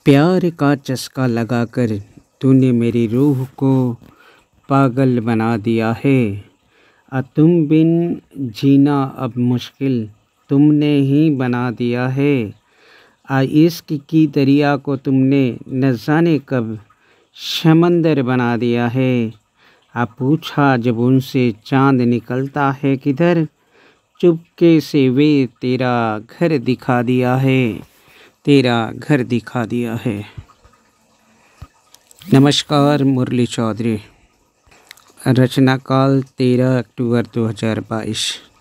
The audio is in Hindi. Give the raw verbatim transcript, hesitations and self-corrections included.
प्यार का चस्का लगाकर तूने मेरी रूह को पागल बना दिया है। आ तुम बिन जीना अब मुश्किल तुमने ही बना दिया है। आ इश्क की दरिया को तुमने न जाने कब समंदर बना दिया है। आ पूछा जब उनसे चांद निकलता है किधर, चुपके से वे तेरा घर दिखा दिया है, तेरा घर दिखा दिया है। नमस्कार, मुरली चौधरी। रचना काल तेरह अक्टूबर दो हज़ार बाईस।